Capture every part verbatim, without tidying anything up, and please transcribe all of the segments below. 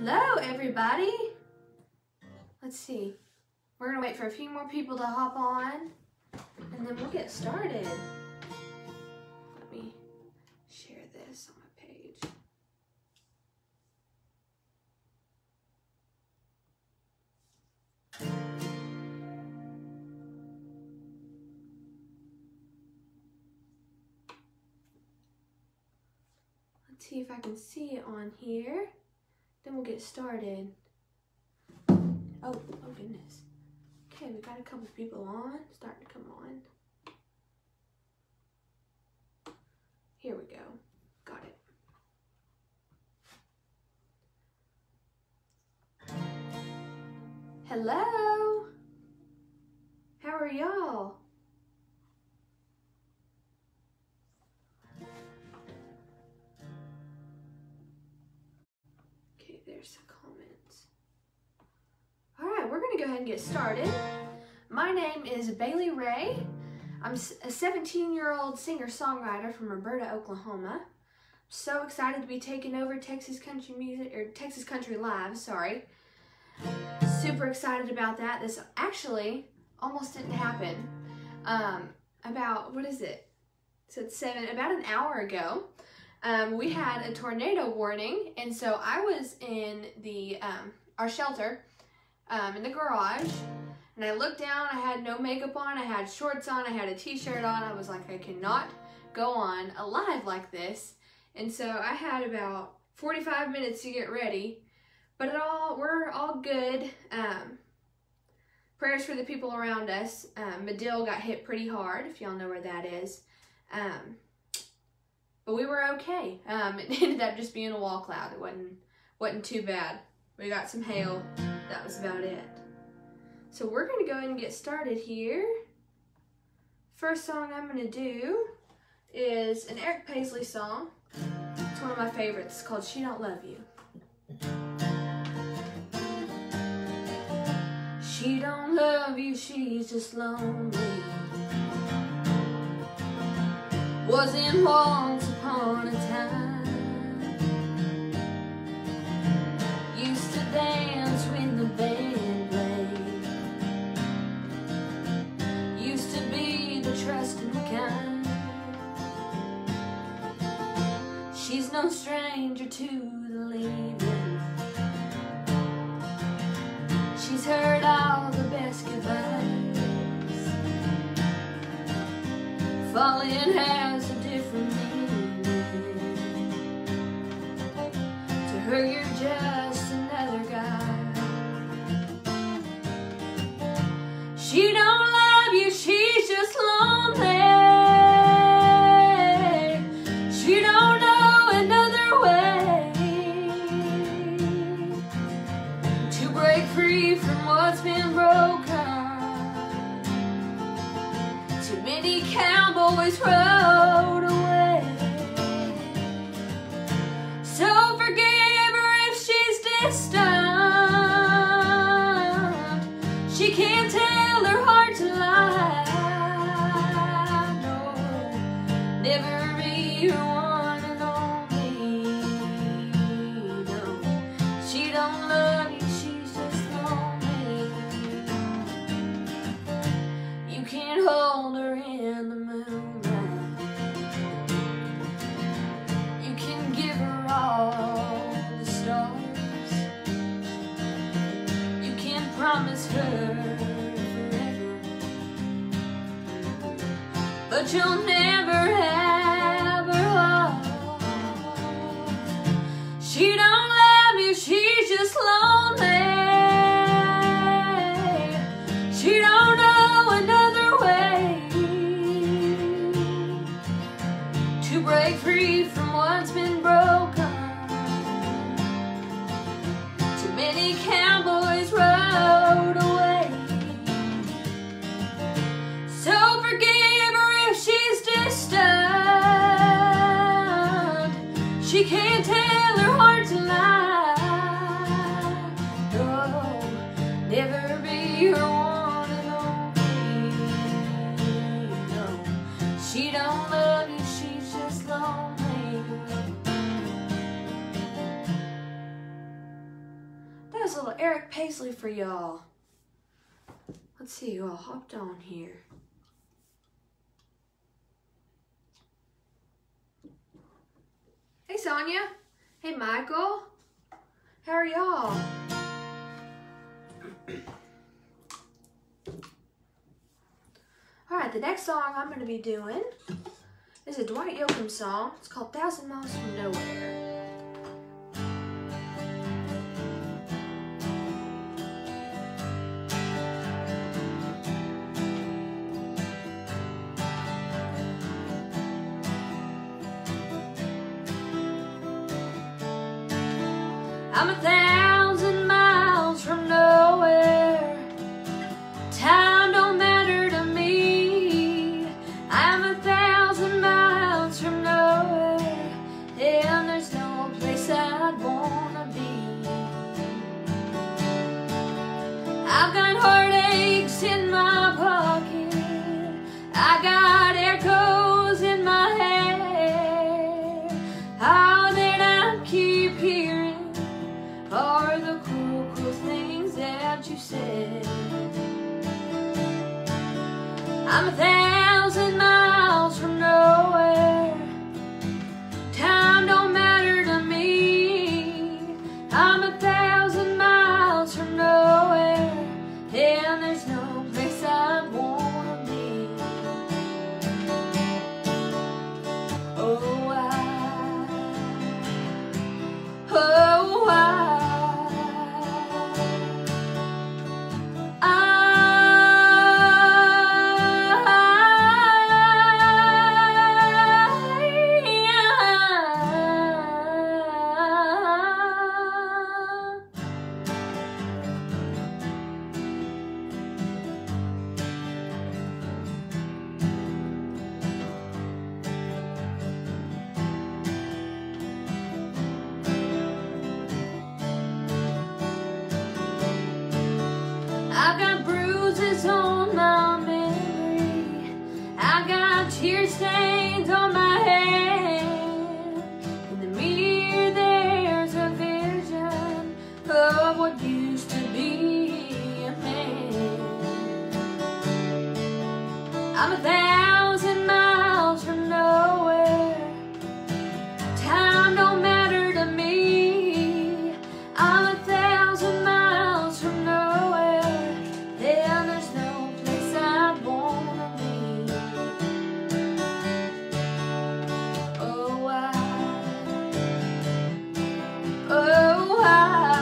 Hello, everybody. Let's see. We're gonna wait for a few more people to hop on, and then we'll get started. Let me share this on my page. Let's see if I can see it on here. Then we'll get started. Oh, oh goodness. Okay, we got a couple people on, starting to come on. Here we go. Got it. Hello. How are y'all? There's the comments. All right, we're gonna go ahead and get started. My name is Bailey Ray. I'm a seventeen-year-old singer-songwriter from Roberta, Oklahoma. I'm so excited to be taking over Texas Country Music, or Texas Country Live, sorry. Super excited about that. This actually almost didn't happen. Um, about, what is it? So it's seven, about an hour ago. Um, we had a tornado warning, and so I was in the um, our shelter um, in the garage, and I looked down. I had no makeup on, I had shorts on, I had a t-shirt on. I was like, I cannot go on a live like this, and so I had about forty-five minutes to get ready, but it all we're all good. Um, prayers for the people around us. Um, Medill got hit pretty hard, if y'all know where that is. Um, But we were okay. Um, it ended up just being a wall cloud. It wasn't, wasn't too bad. We got some hail. That was about it. So we're going to go ahead and get started here. First song I'm going to do is an Eric Paisley song. It's one of my favorites. It's called She Don't Love You. She don't love you, she's just lonely. Wasn't once upon a time. Used to dance when the band played. Used to be the trusting kind. She's no stranger to the leaving. She's heard all the best goodbyes. Falling has a different meaning. To her you're just another guy. She don't love you, she's just lonely. She don't know another way to break free from what's been broken. Too many cowboys rode away. So forgive her if she's distant. She can't tell her heart to lie. No, never be her one and only. No, she don't love you, she's just lonely. You can't hold her in the moonlight. You can give her all the stars. You can promise her forever, but you'll never have her heart. She don't love you, she's just lonely. She don't know another way to break free from what's been broken. Too many cowboys rode away. So forgive her if she's distant. She can't tell her heart to lie. No, never be her one and only. No, she don't love you, she's just. lonely. was a little Eric Paisley for y'all. Let's see who all hopped on here. Hey, Sonia. Hey, Michael. How are y'all? All right, the next song I'm going to be doing is a Dwight Yoakam song. It's called Thousand Miles from Nowhere. I'm a thousand miles from nowhere. Time don't matter to me. I'm a thousand miles from nowhere, and there's no place I'd wanna be. I've got heartaches in my pocket. I got echoes in my head. All that I keep hearing are the cruel, cruel things that you said. I'm a thousand miles from nowhere. Time don't matter to me. I'm a thousand miles from nowhere, and there's no place I wanna be. Oh, I, oh, I. I've got bruises on my memory. I've got tear stains on my hand. In the mirror there's a vision of what used to be a man. I'm a thousand miles from nowhere. Time don't matter to me. I'm a thousand miles from nowhere, and there's no place I'd wanna be. Oh, I, oh, I,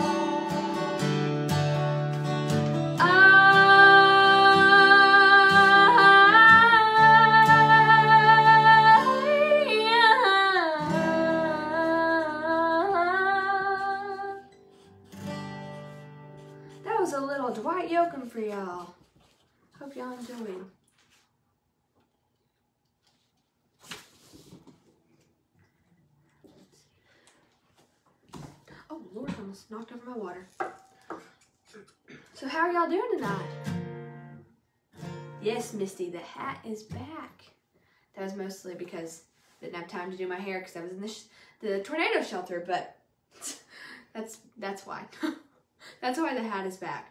that was a little Dwight Yoakam for y'all. Hope y'all enjoyed. Oh Lord, I almost knocked over my water. So how are y'all doing tonight? Yes, Misty, the hat is back. That was mostly because I didn't have time to do my hair because I was in the, sh the tornado shelter, but that's that's why. That's why the hat is back.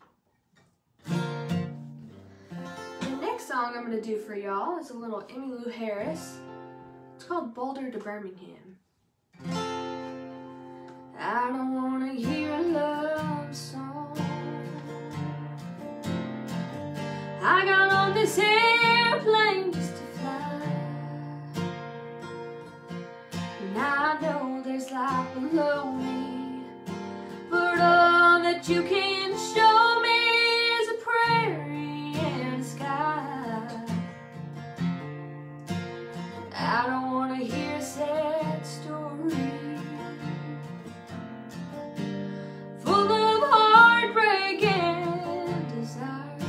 The next song I'm going to do for y'all is a little Emmylou Harris. It's called Boulder to Birmingham. I don't want to hear a love song. I got on this airplane just to fly, and I know there's life below me, but all that you can show me is a prairie and a sky. I don't want to hear a sad story full of heartbreak and desire.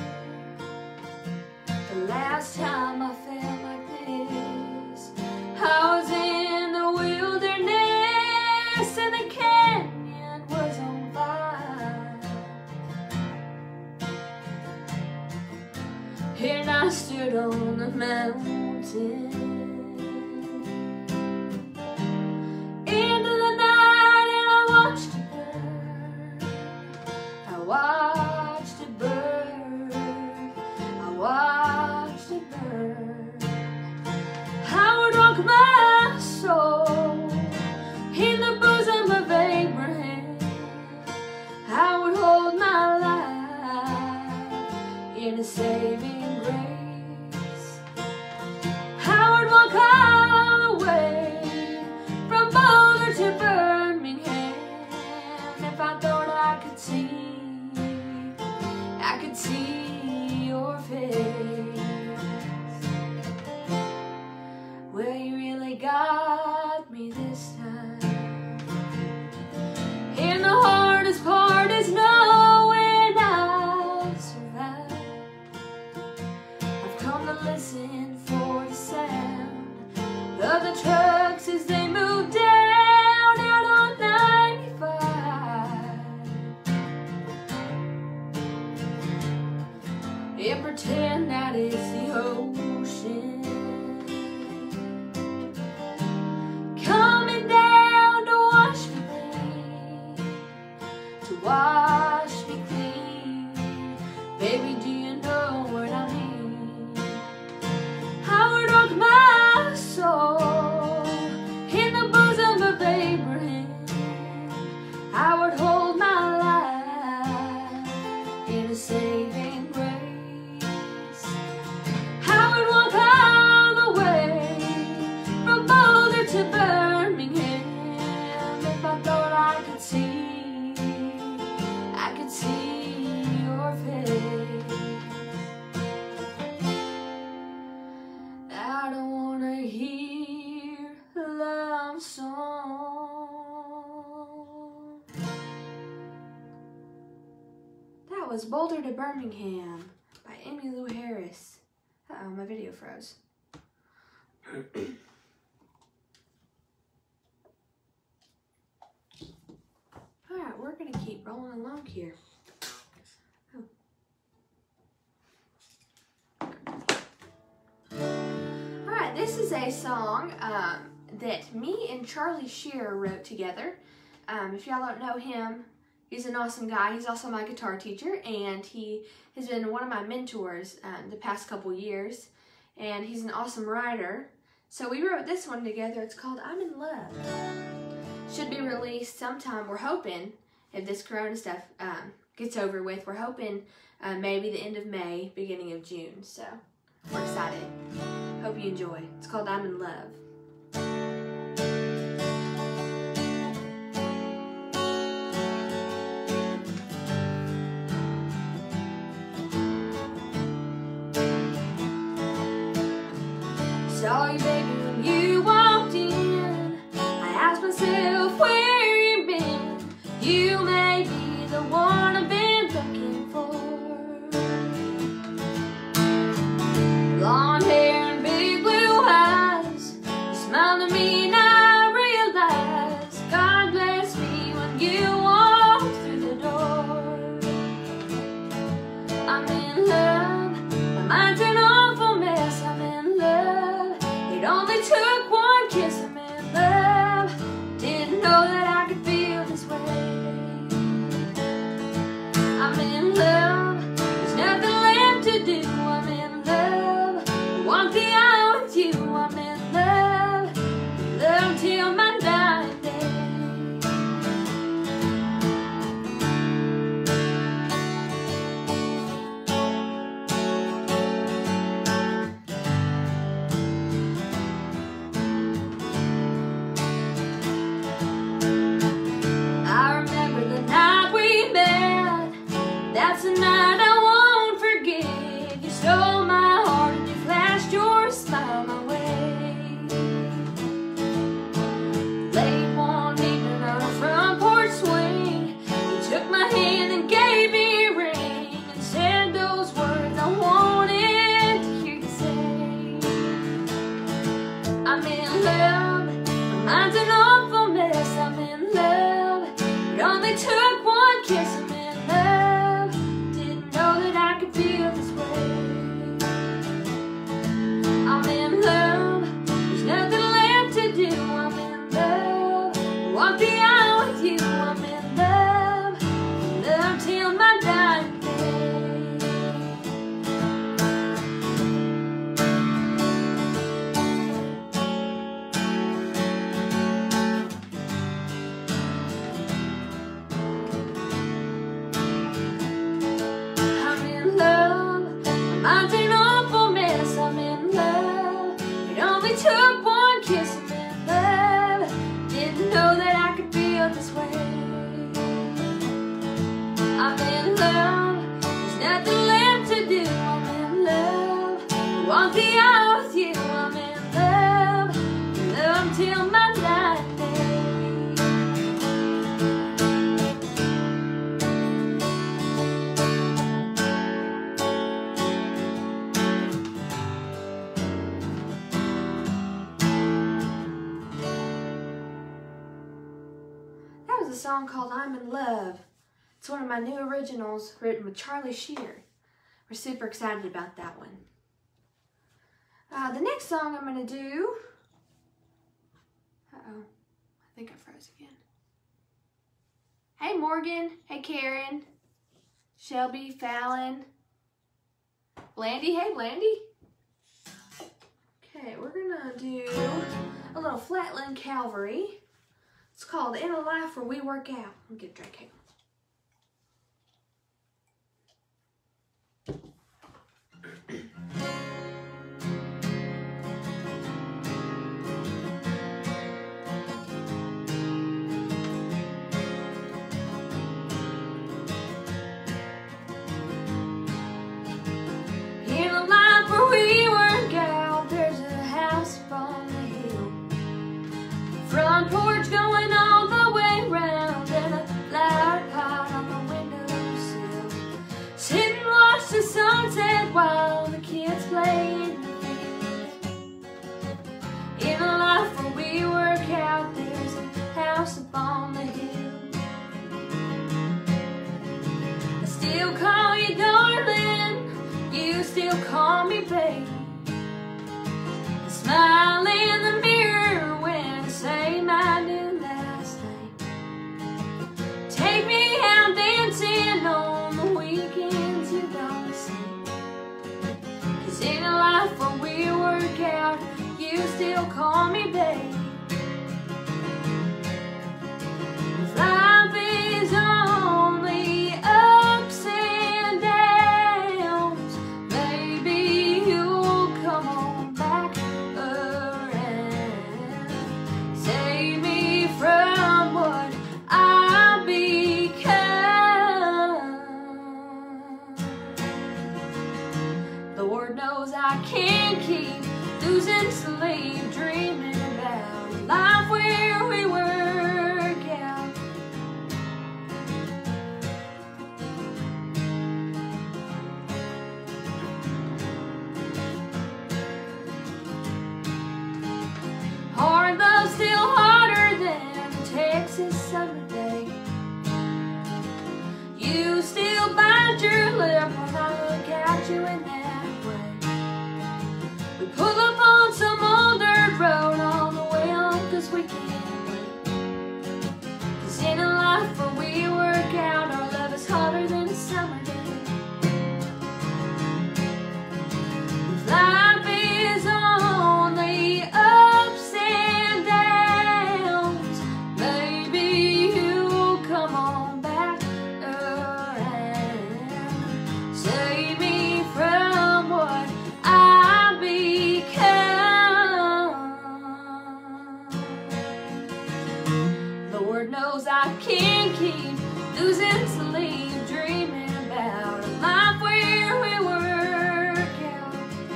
The last time I felt like this, I was in the wilderness and the canyon was on fire. And I stood on the mountain into the night and I watched it burn. in a saving grace. I would walk all the way from Boulder to Birmingham if I thought I could see, I could see your face. Well, you really got me this time. And the hardest part is knowing I'll survive. I've come to listen for the sound of the trucks as they move down out on ninety-five, and pretend that it's the ocean coming down to wash me clean, to wash me clean. Baby, do you know what I mean? I would rock my soul in the bosom of Abraham. I would hold my life in a saving grace. I would walk all the way from Boulder to Birmingham if I thought I could see, I could see your face. I don't wanna hear a love song. That was Boulder to Birmingham by Emmylou Harris. Uh-oh, my video froze. Alright, we're gonna keep rolling along here. Oh. Alright, this is a song um, that me and Charlie Shearer wrote together. Um, if y'all don't know him, he's an awesome guy. He's also my guitar teacher, and he has been one of my mentors um, the past couple years. And he's an awesome writer. So we wrote this one together. It's called I'm in Love. Should be released sometime. We're hoping, if this corona stuff um, gets over with, we're hoping uh, maybe the end of May, beginning of June. So we're excited. Hope you enjoy. It's called I'm in Love. Saw you, baby, when you walked in. I asked myself where you've been. You may be the one I've been looking for. Blonde hair and big blue eyes. You smiled at me and I realized God bless me when you walked through the door. I'm in love. My mind's an awful mess. I'm in love. It only took one this way. I'm in love, there's nothing left to do. I'm in love, I want the hour with you. I'm in love, love till my dying day. That was a song called I'm in Love. It's one of my new originals written with Charlie Shear. We're super excited about that one. Uh, the next song I'm going to do... Uh-oh, I think I froze again. Hey Morgan, hey Karen, Shelby, Fallon, Blandy, hey Blandy. Okay, we're going to do a little Flatland Calvary. It's called In a Life Where We Work Out. Let me get a drink here. In a life where we work out, there's a house upon the hill. Front porch going all the way round, and a loud pot on the windowsill. Sit and watch the sunset while the kids play in the field. In a life where we work out, there's a house upon the hill. I still call you darling, you still call me babe. I smile in the mirror when I say my new last name. Take me out dancing on the weekends, you don't see. 'Cause in a life where we work out, you still call me babe. Life is only ups and downs. Maybe you'll come on back around. Save me from what I've become. Lord knows I can't keep losing sleep, dreaming about a life where we work out. Hard love still harder than a Texas summer day. You still bite your lip when I look at you in that way. We pull up on some old dirt road on the way home 'cause we can't wait. 'Cause in a life where we work out, our love is hotter than a summer day. Life is only ups and downs. Maybe you'll come on back around. Save me from what I've become. Lord knows I can't keep losing sleep, dreaming about a life where we work out.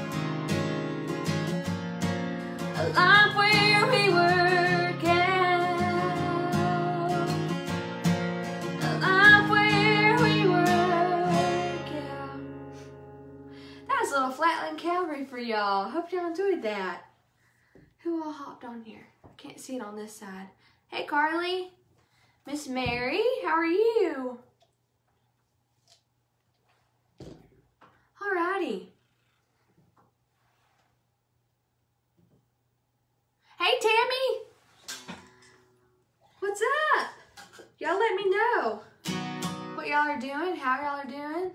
A life where we work out. A life where we work out. That's a little Flatland Calvary for y'all. Hope y'all enjoyed that. Who all hopped on here? Can't see it on this side. Hey Carly. Miss Mary, how are you? Alrighty. Hey Tammy! What's up? Y'all let me know what y'all are doing, how y'all are doing.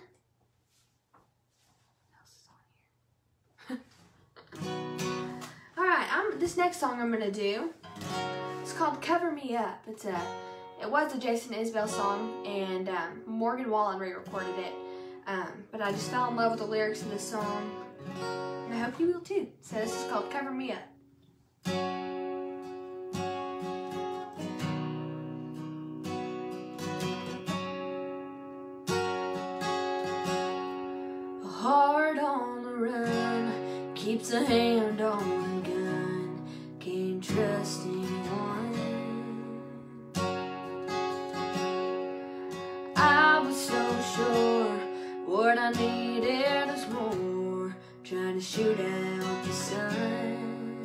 Alright, I'm this next song I'm gonna do. It's called Cover Me Up. It's a it was a Jason Isbell song, and um, Morgan Wallen re-recorded it. Um, but I just fell in love with the lyrics of this song, and I hope you will too. So this is called Cover Me Up. keeps a hand on the gun, can't trust anyone. I was so sure what I needed was more, trying to shoot out the sun.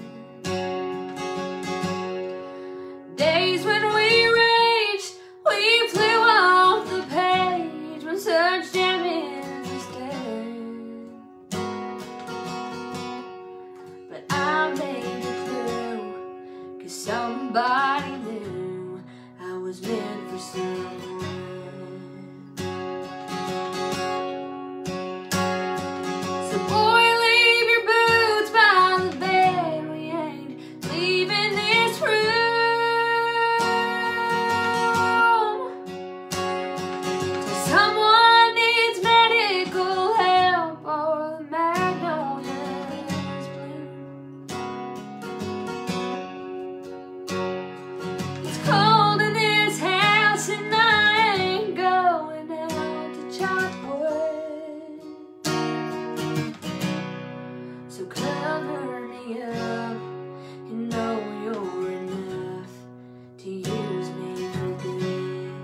Days when we raged, we flew off the page when such damage was done. But I made it through, 'cause somebody knew I was meant for someone. So boy, leave your boots by the bed, we ain't leaving this room. Someone needs medical help or the magnolias bloom. It's cold in this house and I ain't going out to chop wood. So cover me up and know you're enough to use me for good.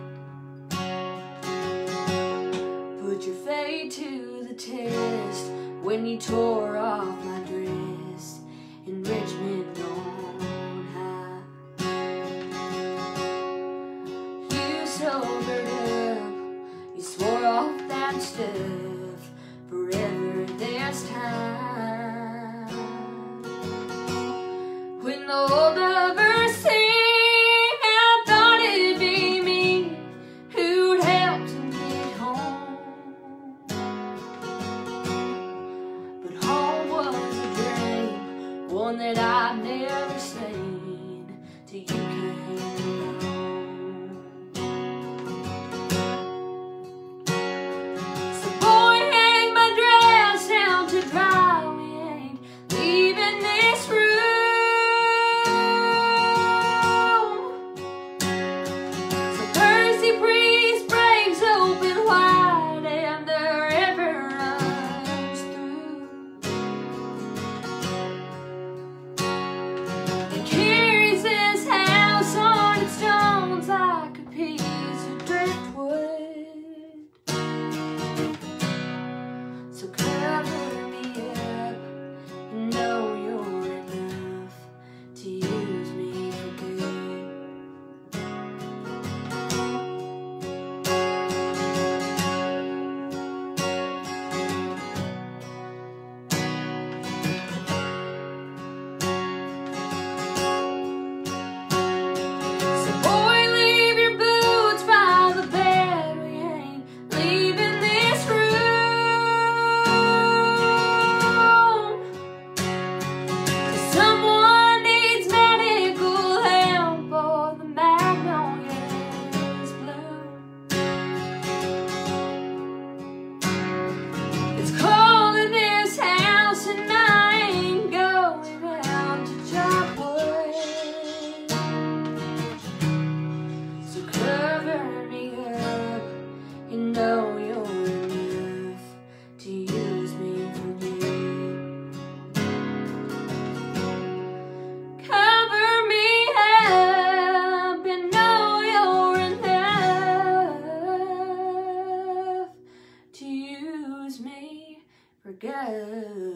Put your fate to the test when you tore off my dress in Richmond on high. You sobered up, you swore off that stuff forever this time. When the old lovers sing, I thought it'd be me who'd help to get home. But home was a dream, one that I'd never seen till you came along. So boy, hang my dress down to dry, we ain't leaving this room. So Thursday breeze breaks open wide and the river runs through. It carries this house on its stones like a piece of driftwood. So cover me up and know you're enough to use me for good. So boy, leave your boots by the bed, we ain't leaving this room. Someone needs medical help or the magnolias bloom. It's cold in this house and I ain't going out to chop wood. So cover me up and know you're enough to use me for good. Cover me up and know you're enough to use me for good.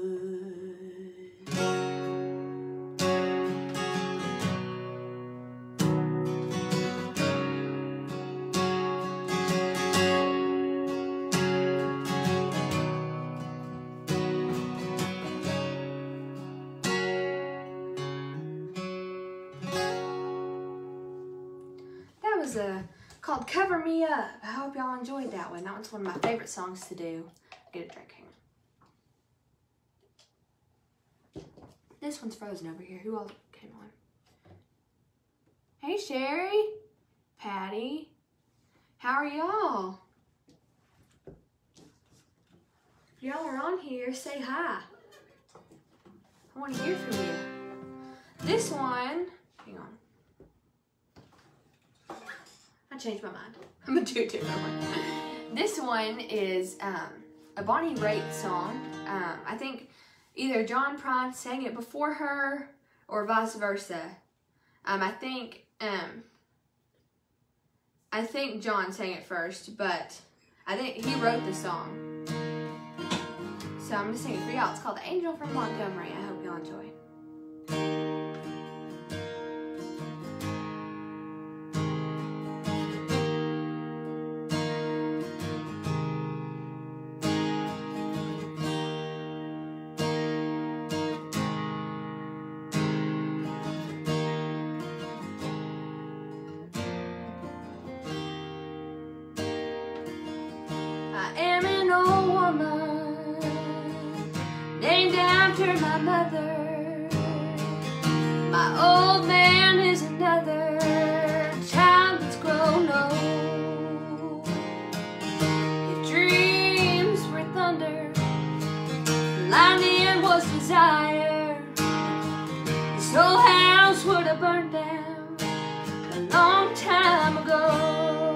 That was uh, called Cover Me Up. I hope y'all enjoyed that one. That one's one of my favorite songs to do. Get a drink. Hang on. This one's frozen over here. Who all came on? Hey, Sherry. Patty. How are y'all? Y'all are on here. Say hi. I want to hear from you. This one, hang on. I changed my mind. I'm gonna do a different one. This one is um, a Bonnie Raitt song. Um, I think either John Prine sang it before her or vice versa. Um, I think um, I think John sang it first, but I think he wrote the song. So I'm gonna sing it for y'all. It's called "Angel from Montgomery." I hope y'all enjoy. I am an old woman named after my mother. My old man is another child that's grown old. If dreams were thunder, lightning was desire, this whole house would have burned down a long time ago.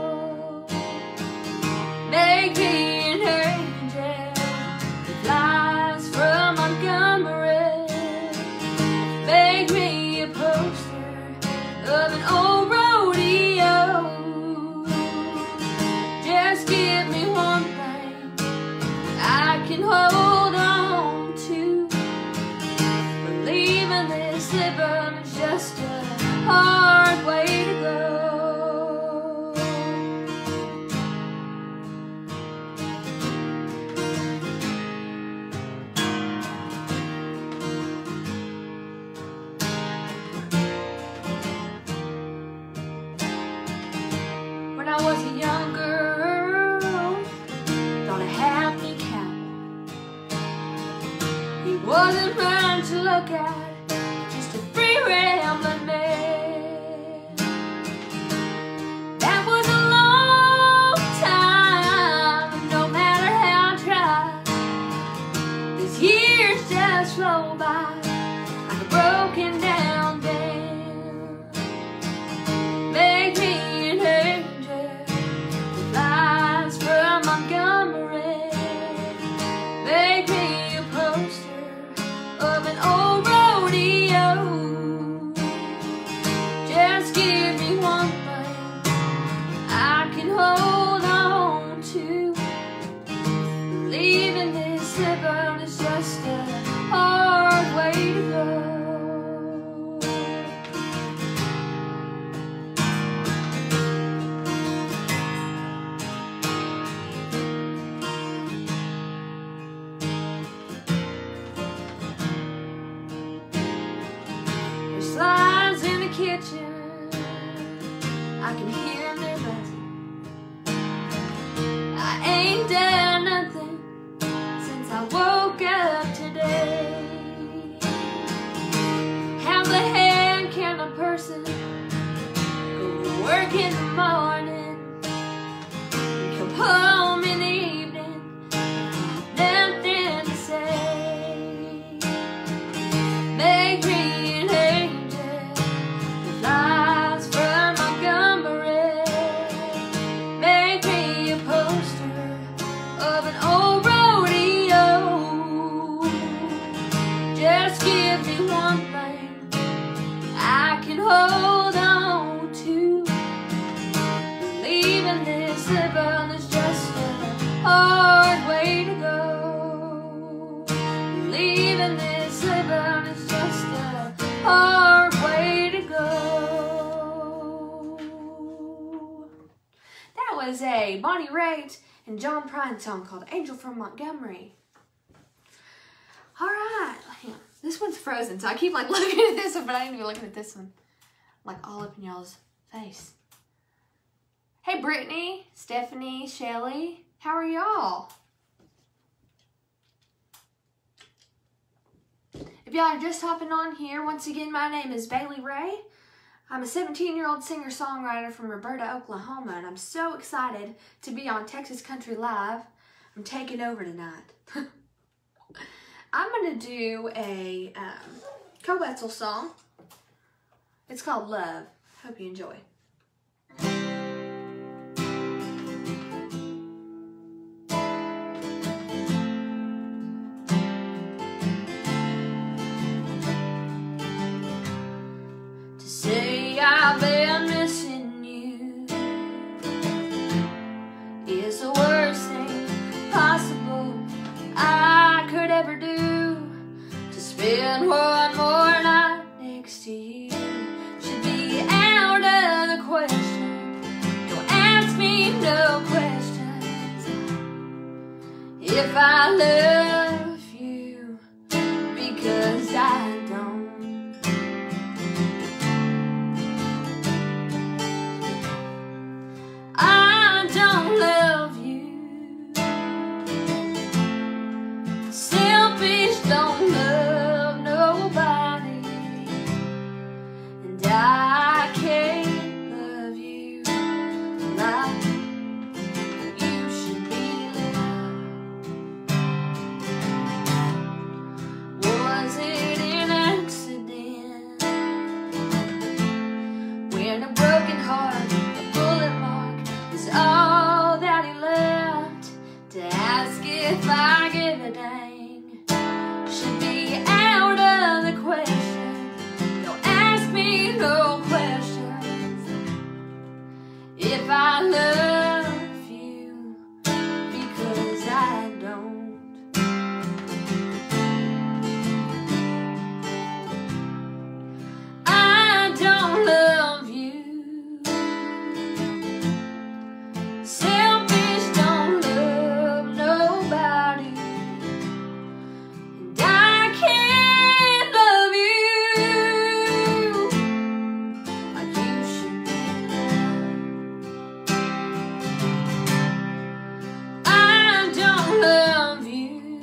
Make me an angel that flies from Montgomery. Make me a poster of an old rodeo. Just give me one thing I can hold on to. Believing this living is just a hard way to go. When I was a young girl, thought I had me cowboy. He wasn't mine to look at, just a free rambling man. That was a long time, and no matter how I tried, these years just roll by like a broken down dam. Make me an angel that flies from Montgomery. Make me a poster of an old rodeo. Just give me one thing I can hold on to. Believing this living is just a hard way to go. There's slides in the kitchen, I can hear them, they're buzzing. I ain't done nothing since I woke up today. How the heck can a person go to work in the morning and come home in the evening, nothing to say? Make me an angel that flies from Montgomery. Make me a poster of an old rodeo. Just give me one thing I can hold on to. Believing this living is just a hard way to go. Believing this living is just a hard way to go. That was a Bonnie Raitt and John Prine song called "Angel from Montgomery." All right, hang on. This one's frozen, so I keep like looking at this one, but I ain't even looking at this one. Like all up in y'all's face. Hey, Brittany, Stephanie, Shelly, how are y'all? If y'all are just hopping on here, once again, my name is Bailey Ray. I'm a seventeen-year-old singer-songwriter from Roberta, Oklahoma, and I'm so excited to be on Texas Country Live. I'm taking over tonight. I'm going to do a um, Coetzel song. It's called Love. Hope you enjoy. spend one more night next to you should be out of the question. Don't ask me no questions if I love you, because I don't. I don't love you. Selfish, don't love nobody, and I can't love you like you should be loved. Was it an accident when a broken heart, a bullet mark, is all that he left? To ask if I give a dang should be out of the question. Don't ask me no questions if I love you, because I don't. I don't love you. Selfish, don't love nobody, and I can't love you like you should be loved. I don't love you.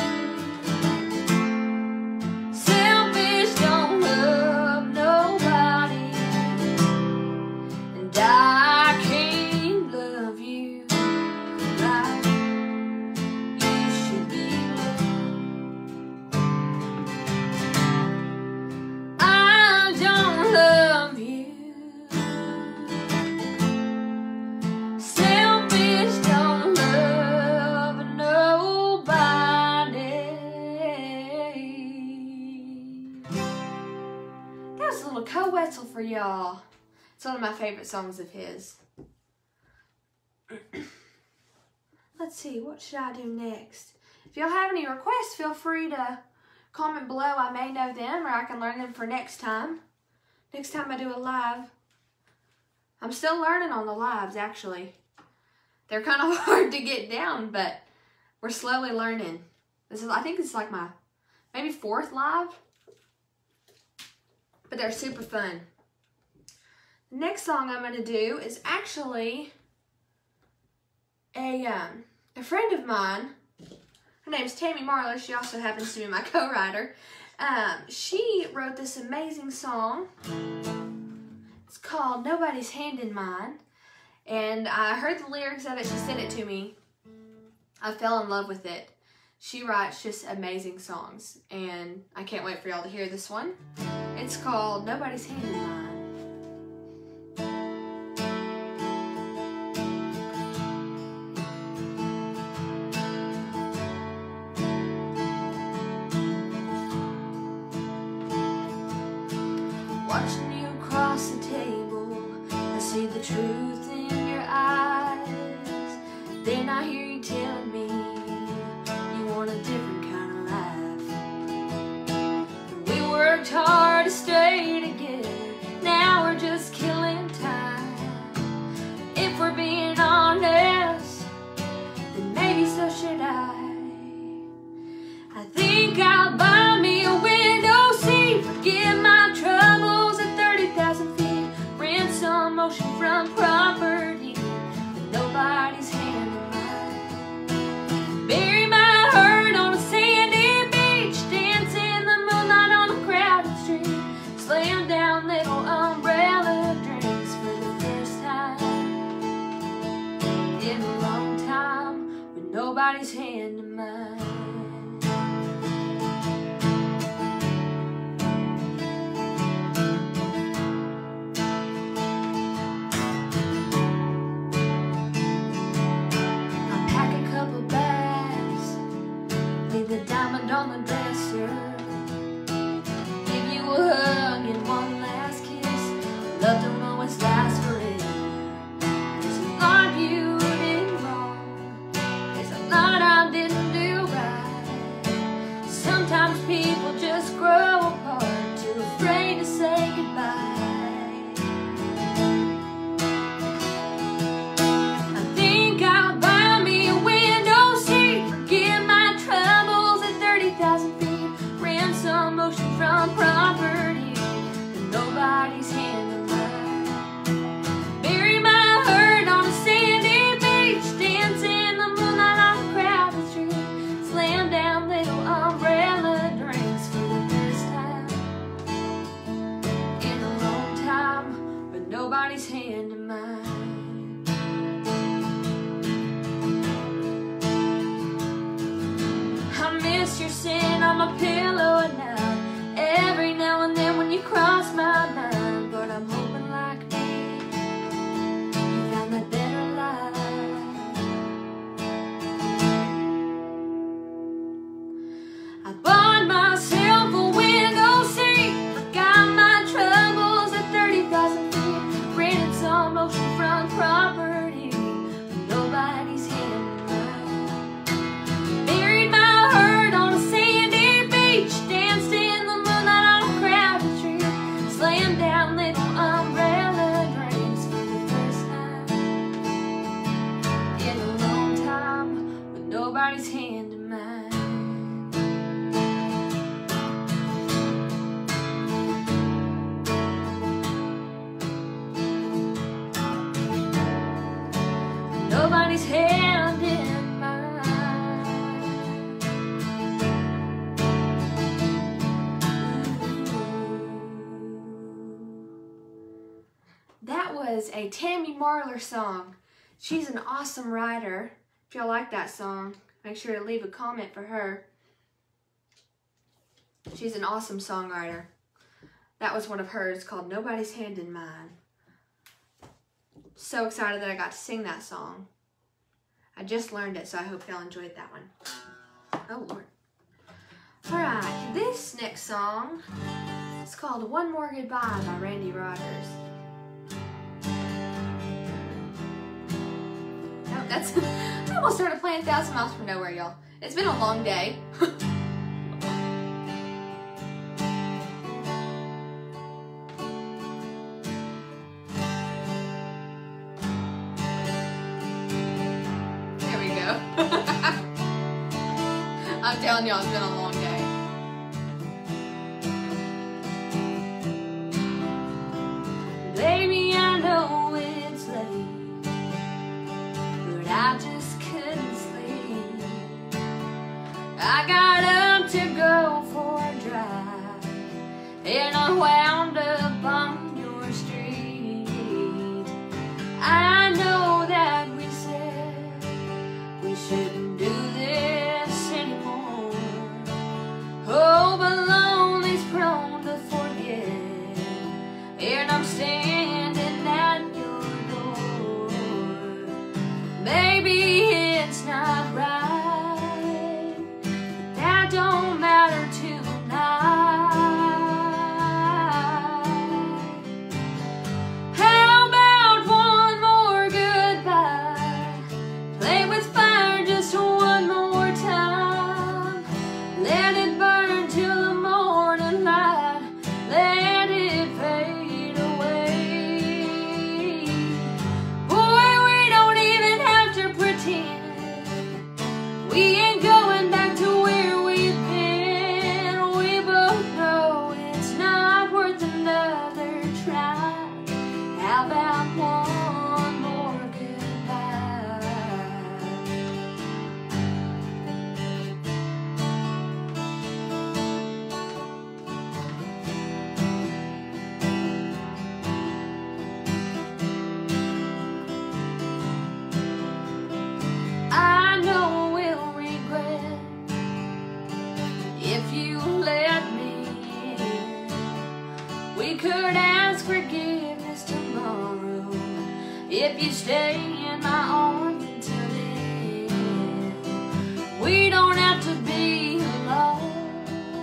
Selfish, don't love nobody, and I can't love you like you should be loved. I don't love you. Selfish, don't love nobody. That was a little co-whistle for y'all. It's one of my favorite songs of his. Let's see, what should I do next? If y'all have any requests, feel free to comment below. I may know them, or I can learn them for next time. Next time I do a live. I'm still learning on the lives, actually. They're kind of hard to get down, but we're slowly learning. This is, I think this is like my maybe fourth live, but they're super fun. The next song I'm going to do is actually a, um, a friend of mine. Her name's Tammy Marlowe. She also happens to be my co-writer. Um, she wrote this amazing song. It's called Nobody's Hand in Mine. And I heard the lyrics of it. She sent it to me. I fell in love with it. She writes just amazing songs. And I can't wait for y'all to hear this one. It's called Nobody's Hand in Mine. Watching you across the table, I see the truth in your eyes. Then I hear you telling me you want a different kind of life. And we worked hard to stay together, now we're just killing time. If we're being honest, then maybe so should I. I think I'll buy me a window seat, forget my troubles at thirty thousand feet, rent some oceanfront property with nobody's hand in mine. Bury my hurt on a sandy beach, dance in the moonlight on a crowded street, slam down little umbrella drinks for the first time in a long time with nobody's hand in mine. On the dresser, give you a hug and one last kiss. Love don't always last forever. There's a lot you did wrong, there's a lot I didn't do right. my pillow at night. Every now and then when you cross my mind, but I'm hoping like me, you found that better life. I bought myself a window seat, forgot my troubles at thirty thousand feet, rented some oceanfront property with nobody's hand in mine. Buried my hurt on a sandy beach, danced in the moonlight on a crowded street, slammed down little umbrella drinks for the first time in a long time with nobody's hand in mine. Nobody's hand in mine. That was a Tammy Marler song. She's an awesome writer. If y'all like that song, make sure to leave a comment for her. She's an awesome songwriter. That was one of hers called Nobody's Hand in Mine. So excited that I got to sing that song. I just learned it, so I hope y'all enjoyed that one. Oh, Lord. Alright, this next song is called One More Goodbye by Randy Rogers. Oh, that's... I almost started playing Thousand Miles from Nowhere, y'all. It's been a long day. I'm telling y'all, it's been a long day. Baby, I know it's late, but I just couldn't sleep. I got up to go for a drive, and I wound up on your street. I know that we said we shouldn't do this anymore. Oh, but lonely's prone to forget, and I'm standing at your door. Maybe it's not right, but that don't matter tonight. How about one more goodbye? Play with fire just one more time. Let it burn till the morning light. Let it fade away. Boy, we don't even have to pretend we ain't going back to where we've been. We both know it's not worth another try. How about one more goodbye? I know we'll regret if you let me in. We could ask forgiveness tomorrow if you stay in my arms until then. We don't have to be alone.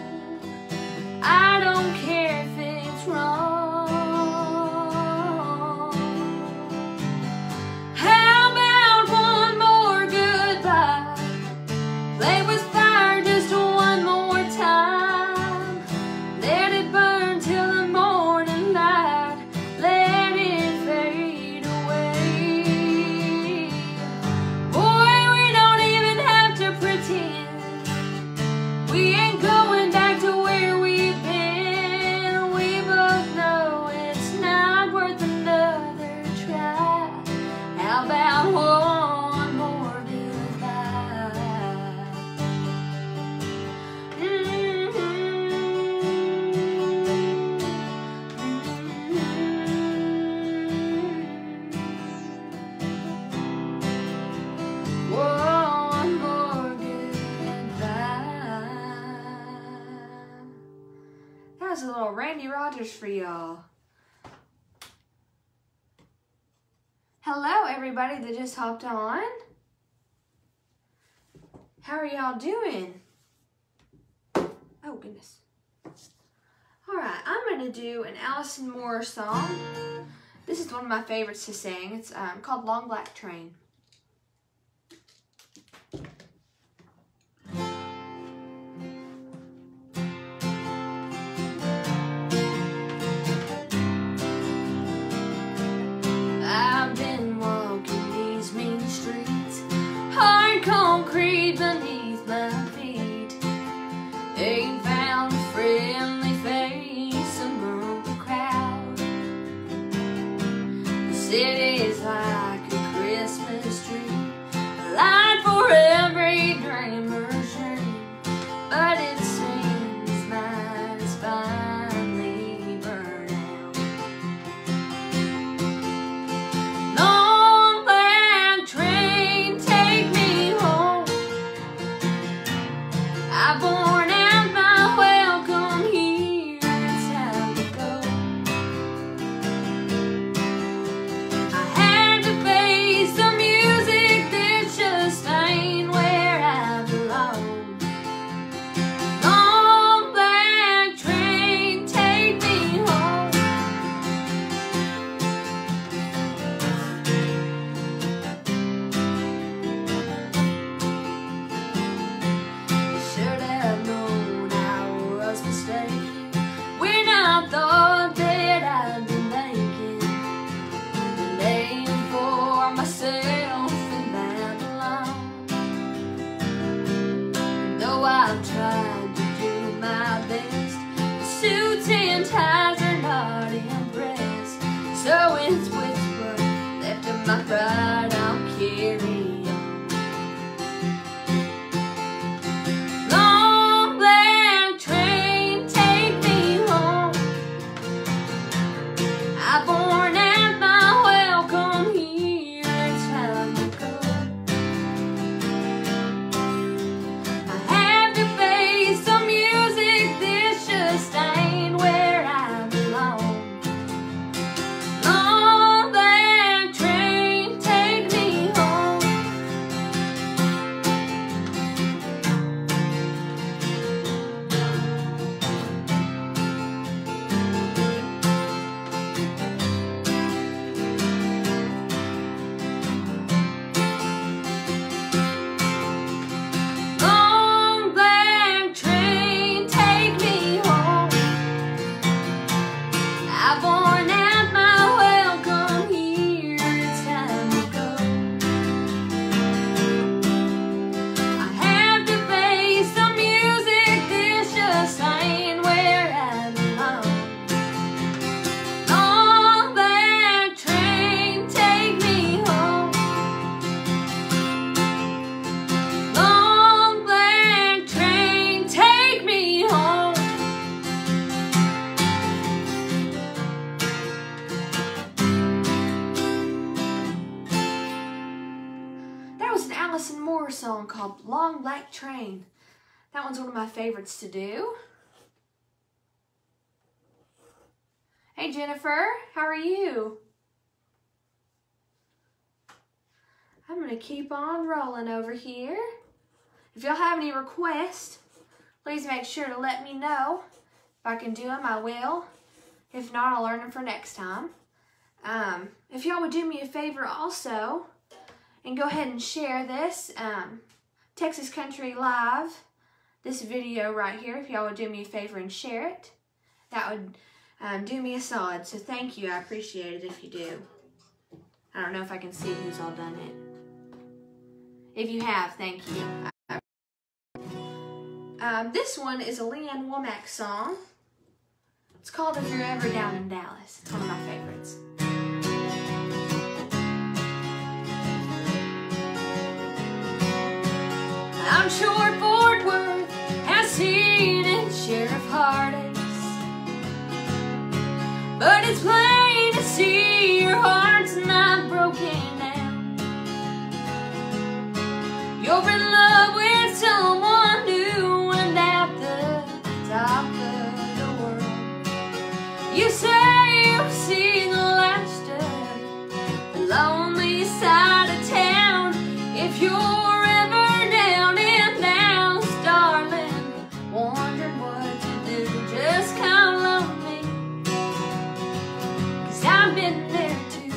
I don't care if it's wrong. How about one more goodbye? Play with fire just one more time. Let it burn till the morning light. Let it fade away. Boy, we don't even have to pretend Randy Rogers for y'all. Hello, everybody that just hopped on. How are y'all doing? Oh, goodness. All right, I'm going to do an Alison Moore song. This is one of my favorites to sing. It's um, called Long Black Train. I've been walking these mean streets, hard concrete beneath my feet. Ain't found a friendly face among the crowd. The city's like a Christmas tree, a light for every dreamer's dream. But it seems mine is finally burned out. Long black train, take me home. I've worn out my welcome here, it's time to go. I had to face the music that just ain't where I belong. Long black train, take me home. Should have known I was mistaken when I thought that I'd been making a name for myself in Babylon. And though I've tried to do my best, the suits and ties are not impressed. So it's with what's left of my pride I'll carry on. Long black train, take me home. I've worn out my welcome here, it's time to go. I have to face the music, this just ain't where I belong. Long black train, take me home. Long black train, take me home. I've worn out my welcome here, it's time to go. I have to face the music, this just ain't where I belong. Long black train, take me home. Long black train, take me home. That was an Alison Moore song called Long Black Train. That one's one of my favorites to do. Hey Jennifer, how are you? I'm gonna keep on rolling over here. If y'all have any requests, please make sure to let me know. If I can do them, I will. If not, I'll learn them for next time. Um, if y'all would do me a favor also, and go ahead and share this um, Texas Country Live, this video right here, if y'all would do me a favor and share it, that would um, do me a solid. So thank you, I appreciate it if you do. I don't know if I can see who's all done it. If you have, thank you. Um, this one is a Leanne Womack song. It's called If You're Ever Down in Dallas. It's one of my favorites. I'm sure Fort Worth has seen its share of heartaches, but it's plain to see your heart's not broken down. You're in love with someone new and at the top of the world. you're ever down in Dallas, darling, wondering what to do, just call on me, 'cause I've been there too.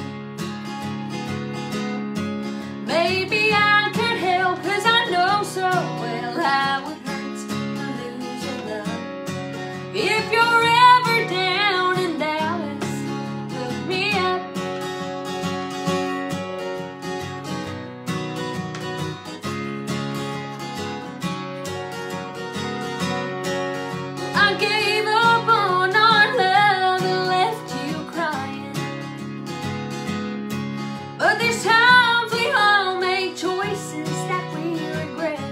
Maybe I could help, 'cause I know so well how it hurts to lose a love. If you're ever down in Dallas, look me up. I gave up on our love and left you crying, but there's times we all make choices that we regret.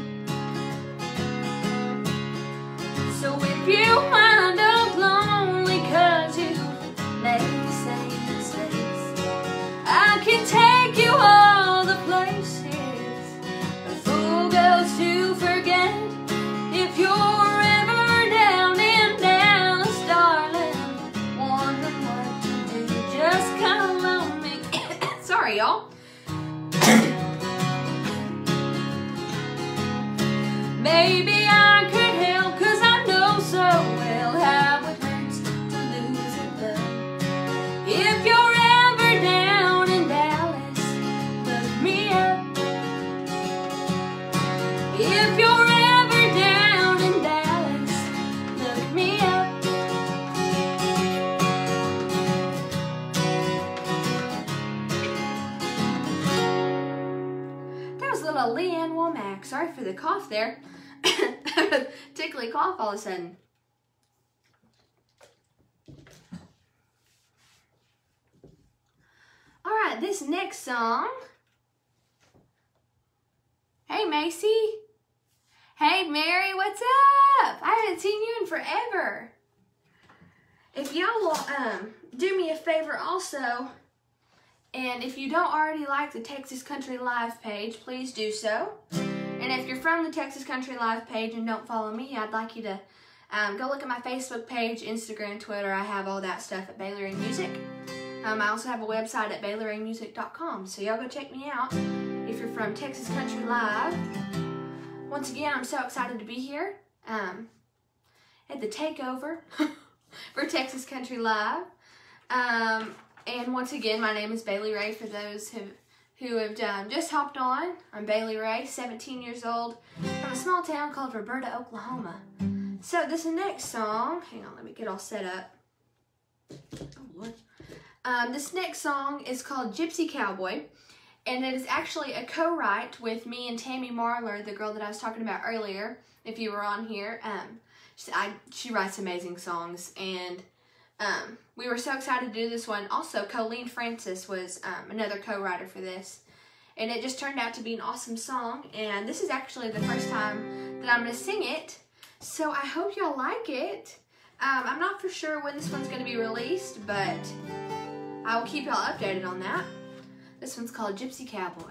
So if you wind up lonely 'cause you made the same mistakes, I can take you all the places a fool goes to forget. If you're ever down in Dallas, darling, wondering what to do, just call on me. Sorry, y'all. Maybe I could help, 'cause I know so well how it hurts to lose a love. If you're ever down in Dallas, look me up. If you're ever down in Dallas, look me up. That was a little Leanne Womack. Sorry for the cough there. Tickly cough all of a sudden. Alright, this next song. Hey Macy. Hey Mary, what's up? I haven't seen you in forever. If y'all will um, do me a favor also, and if you don't already like the Texas Country Live page, please do so. And if you're from the Texas Country Live page and don't follow me, I'd like you to um, go look at my Facebook page, Instagram, Twitter. I have all that stuff at Bailey Ray Music. Um, I also have a website at bailey ray music dot com, so y'all go check me out if you're from Texas Country Live. Once again, I'm so excited to be here um, at the Takeover for Texas Country Live. Um, and once again, my name is Bailey Ray for those who who have um, just hopped on. I'm Bailey Ray, seventeen years old, from a small town called Roberta, Oklahoma. So this next song, hang on, let me get all set up. Oh, Lord. Um, this next song is called Gypsy Cowboy, and it is actually a co-write with me and Tammy Marler, the girl that I was talking about earlier, if you were on here. Um, she, I, she writes amazing songs, and Um, we were so excited to do this one. Also, Colleen Francis was um, another co-writer for this. And it just turned out to be an awesome song. And this is actually the first time that I'm going to sing it. So I hope y'all like it. Um, I'm not for sure when this one's going to be released, but I will keep y'all updated on that. This one's called Gypsy Cowboy.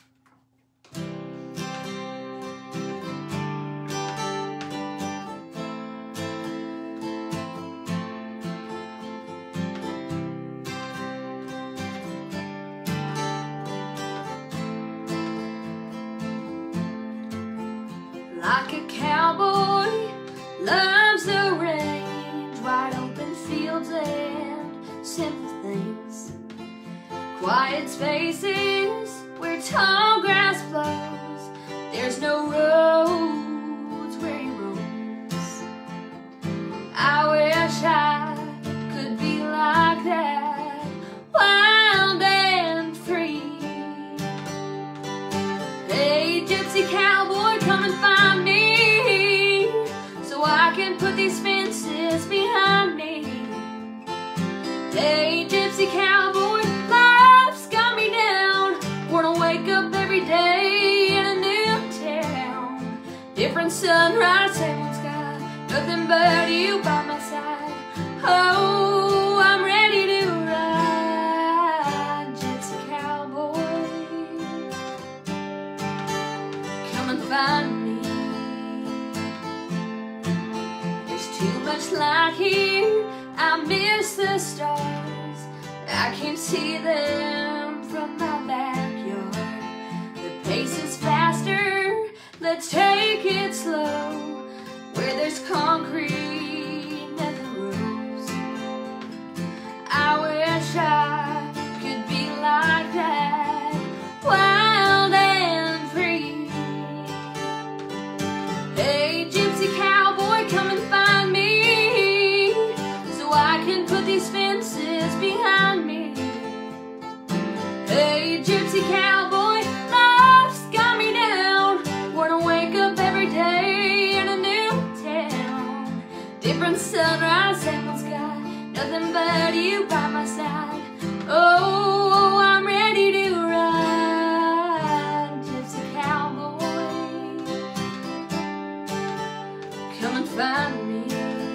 Like a cowboy loves the range, wide open fields and simple things, quiet spaces where tall grass blows. There's no roads where he roams. I wish I could be like that, wild and free. Hey, gypsy cowboy, come and find me, so I can put these fences behind me. Hey, gypsy cowboy, life's got me down. Wanna wake up every day in a new town. Different sunrise, same sky, nothing but you by my side. Oh, I'm ready to ride, gypsy cowboy. Come and find me. There's too much light here, I miss the stars. I can't see them from my backyard. The pace is fast. let's take it slow. Where there's concrete, nothing grows. I wish I could be like that, wild and free. Hey, gypsy cowboy, come and find me, so I can put these fences behind me. Hey, gypsy cowboy, life's got me down. Wanna wake up every day in a new town. Different sunrise, second sky, nothing but you by my side. Oh, I'm ready to ride, gypsy cowboy. Come and find me.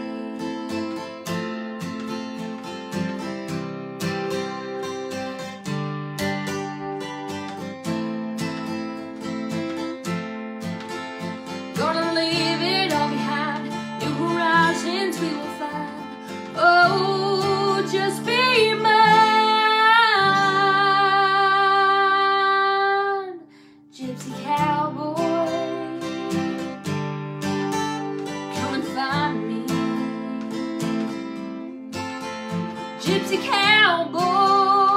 Gonna leave it all behind, new horizons we will find. Oh, just be mine, gypsy cowboy. Come and find me, gypsy cowboy.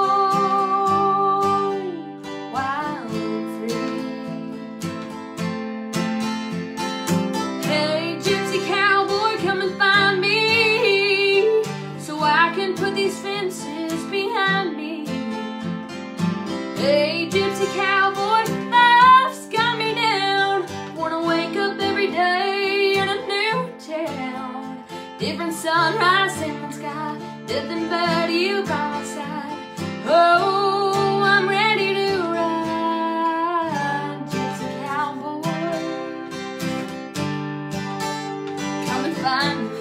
Put these fences behind me. Hey, gypsy cowboy, life's got me down. Wanna wake up every day in a new town. Different sunrise, same sky, nothing but you by my side. Oh, I'm ready to ride, gypsy cowboy. Come and find me,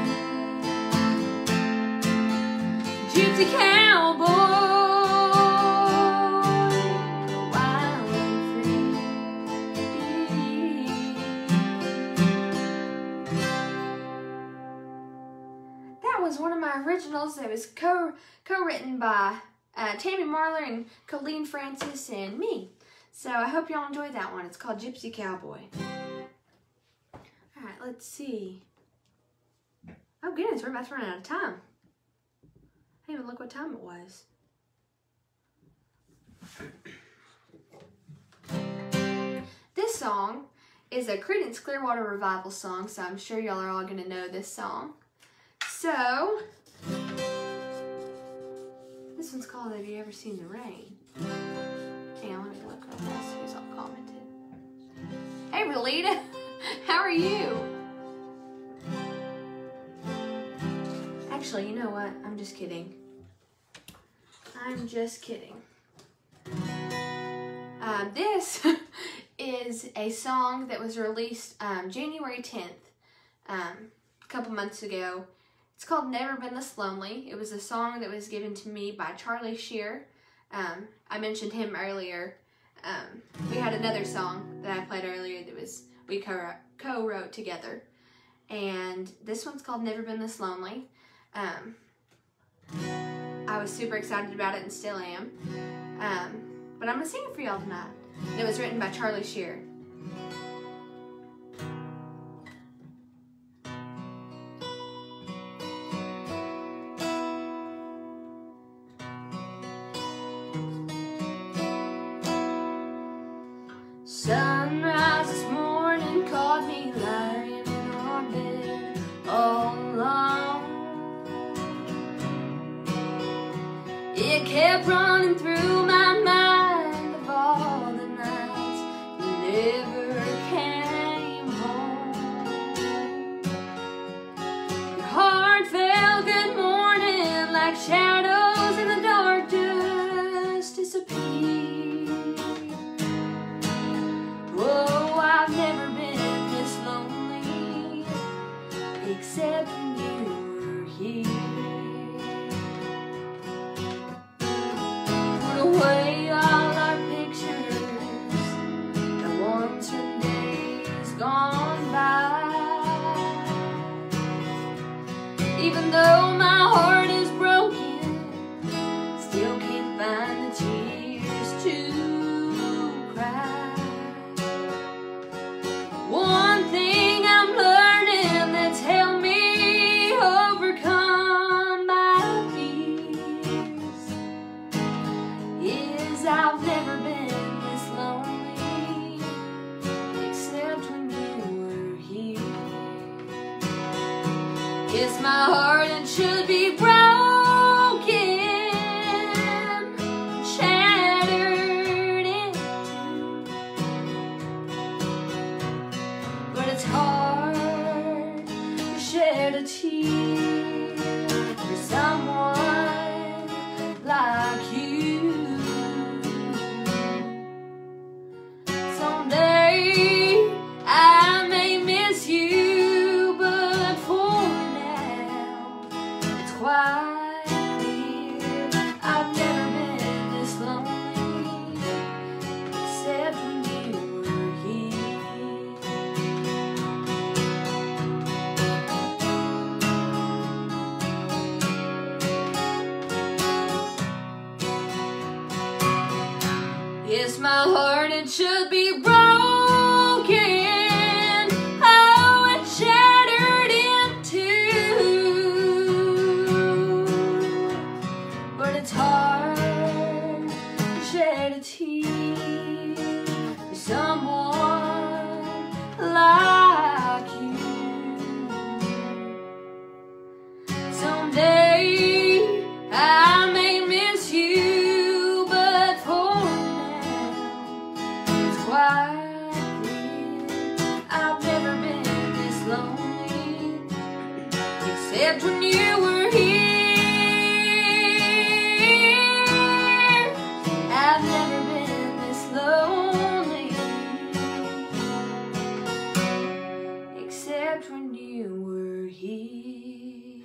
gypsy cowboy, wild and free. That was one of my originals that was co co-written by uh, Tammy Marler and Colleen Francis and me. So I hope y'all enjoyed that one. It's called Gypsy Cowboy. All right, let's see. Oh goodness, we're about to run out of time. I didn't even look what time it was. This song is a Creedence Clearwater Revival song, so I'm sure y'all are all going to know this song. So, this one's called Have You Ever Seen the Rain? Hang on, let me look real fast who's all commented. Hey, Relita, how are you? Actually, you know what? I'm just kidding. I'm just kidding. Um, this is a song that was released um, January tenth, um, a couple months ago. It's called Never Been This Lonely. It was a song that was given to me by Charlie Shear. Um, I mentioned him earlier. Um, we had another song that I played earlier that was we co-wrote together. And this one's called Never Been This Lonely. Um, I was super excited about it and still am. Um, but I'm going to sing it for y'all tonight. And it was written by Charlie Shear. Sunrise this morning caught me lying in our bed all alone. It kept running through my mind of all the nights you never came home. Your heart fell good morning like shadows in the dark just disappeared. Whoa, I've never been this lonely except when you were here. It's my heart and should be broken, shattered in two. But it's hard to shed a tear for someone like you. Someday I may miss you, but for now it's quite clear I've never been this lonely, except when you were here. Yes, my heart, it should be broken. Oh, it's shattered in two. But it's hard to shed a tear for someone like you. Someday I may miss you, but for quite clear I've never been this lonely, except when you were here. I've never been this lonely, except when you were here.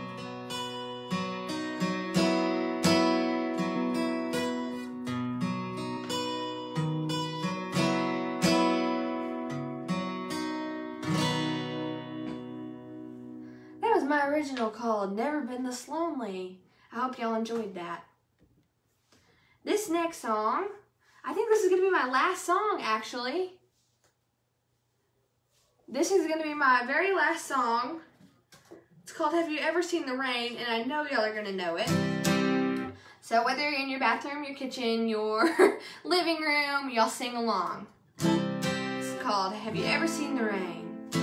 That was my original called Never Been This Lonely. I hope y'all enjoyed that. This next song, I think this is going to be my last song actually. This is going to be my very last song. It's called Have You Ever Seen the Rain? And I know y'all are going to know it. So whether you're in your bathroom, your kitchen, your living room, y'all sing along. It's called Have You Ever Seen the Rain?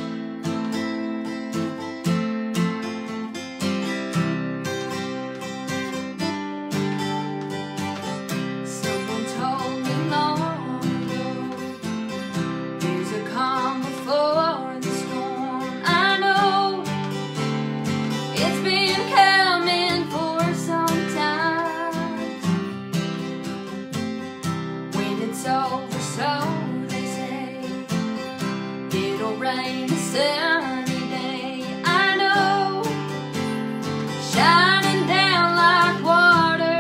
Over, so they say it'll rain a sunny day. I know, shining down like water.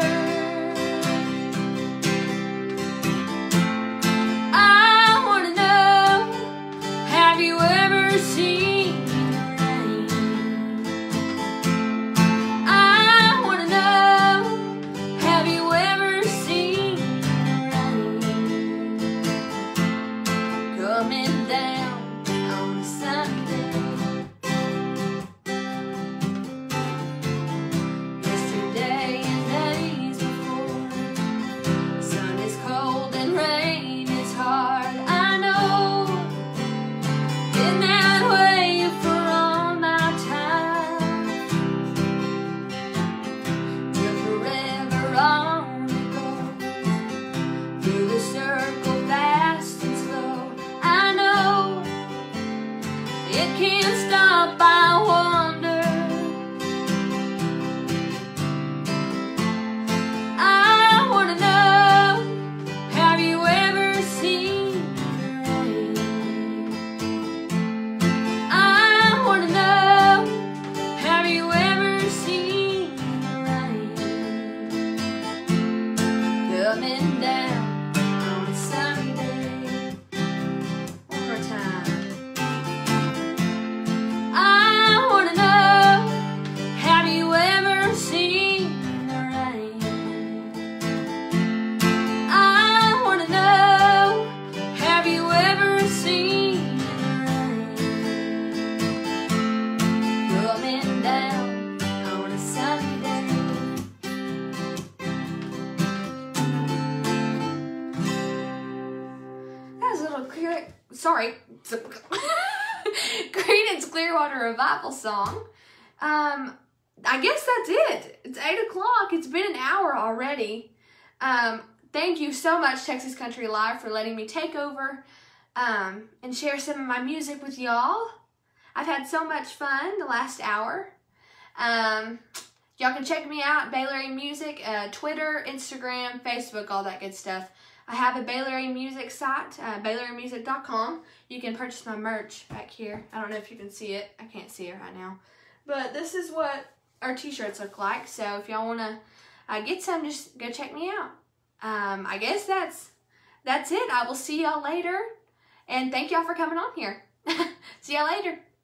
I wanna know, have you ever seen the rain? I wanna know, have you ever seen coming down on a Sunday? Yesterday and days before, sun is cold and rain is hard. I know, been that way for all my time. Till forever on it goes, through the circle fast and slow. It can't stop, I wonder. I wanna know, have you ever seen the rain? I wanna know, have you ever seen the rain coming down on a sunny day? One more time. Sorry, Creedence Clearwater Revival song. Um, I guess that's it. It's eight o'clock. It's been an hour already. Um, thank you so much, Texas Country Live, for letting me take over um, and share some of my music with y'all. I've had so much fun the last hour. Um, y'all can check me out, Baylor A Music, uh, Twitter, Instagram, Facebook, all that good stuff. I have a Baylor A Music site, uh, baylor a music dot com. You can purchase my merch back here. I don't know if you can see it. I can't see it right now. But this is what our t-shirts look like. So if y'all want to uh, get some, just go check me out. Um, I guess that's that's it. I will see y'all later. And thank y'all for coming on here. See y'all later.